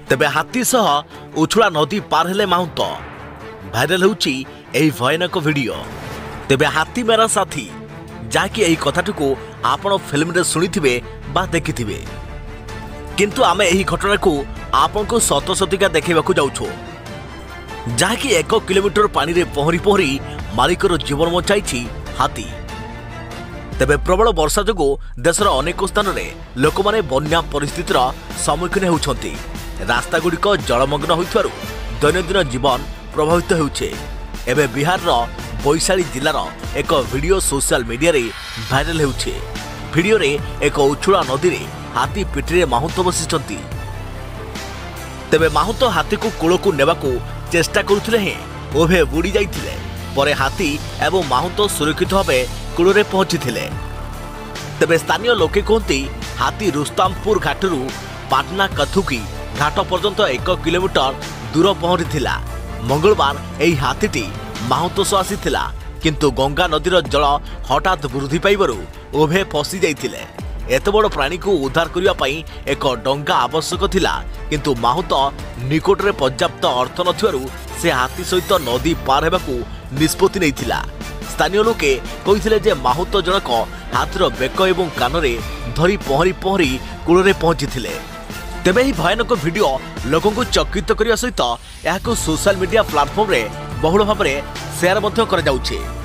तेबे हाथी सह उछुला नदी पार हेले माहुंत भाइराल होउची एही भयानक वीडियो। तेबे हाथी मेरा साथी जाकि एही कथाटुकु आपण फिल्म रे सुनिथिबे बा देखिथिबे, किंतु आमे एही घटना को आपण को सत सतिका देखैबाकू जाउछो, जाकि 1 किलोमीटर पानी रे पहरी पहरी मालिकर जीवन बचाइछि हाथी। तेबे प्रबल वर्षा जोगु देशर अनेक स्थान रे लोक माने बन्या परिस्थितिर सम्मुखीन होउछंती। रास्ता गुड़िक जलमग्न होइथारु दैनंदिन जीवन प्रभावित होउछे। एबे बिहार रो वैशाली जिलार एक वीडियो सोशल मीडिया रे भाइराल होउछे। वीडियो रे एक उछुला नदी रे हाथी पिठरे माहुंत बसिछंती। तेबे माहुंत हाथी को कूल को नेबाकू चेष्टा करुथिले हे उभे बुड़ी जाइथिले। परे हाथी एवं माहुंत सुरक्षित भावे कूल रे पहुंचीथिले। तेबे स्थानीय लोके कहती हाथी रुस्तामपुर घाटरू पाटना कथुकी घाट पर्यंत 1 किलोमीटर दूर पहुंची थिला। मंगलवार एही हाथीटी माहुंत सह आसीथिला, किंतु गंगा नदीर जल हठात वृद्धि पाइबारु उभे फसी जाइथिले। एत बड़ प्राणी को उद्धार करिया पई एक डंगा आवश्यक थिला, किंतु माहुंत निकट रे पर्याप्त अर्थ नथिबारु से हाथी सहित नदी पार हेबाकू निष्पत्ति नैथिला। स्थानीय लोके कहिथिले जे माहुंत जनक हाथीर बेक एवं कानरे धरी पहरी पहरी कूल रे पहुंचीथिले। तेबे ही भयानक वीडियो लोकों को चकित करने सहित यह सोशल मीडिया प्लाटफॉर्म रे बहुल भाव में शेयर करा जाउछे।